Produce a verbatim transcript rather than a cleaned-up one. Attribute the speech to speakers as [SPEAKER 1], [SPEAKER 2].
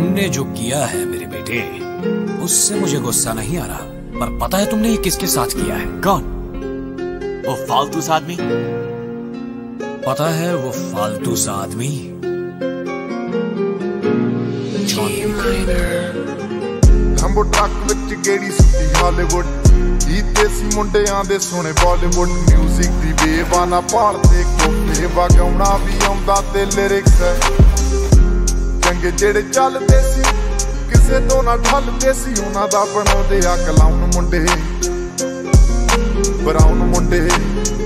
[SPEAKER 1] तुमने जो किया है मेरे बेटे, उससे मुझे गुस्सा नहीं आ रहा, पर पता है तुमने ये किसके साथ किया है?
[SPEAKER 2] कौन? वो फालतू सा आदमी?
[SPEAKER 1] पता है वो फालतू सा आदमी
[SPEAKER 3] लंबो ट्रक विच गेड़ी सुती हालीवुड, ई देसी मुंडियां दे सोने बॉलीवुड। म्यूजिक दी बेवाना भालदे कोठे, वगाउणा भी आउंदा ते लिरिक्स है चंगे जेड़े चलदे सी, किसे तो ना ठलदे सी। उन्हां दा बनाउंदे आ क्लाउन मुंडे, ब्राउन मुंडे।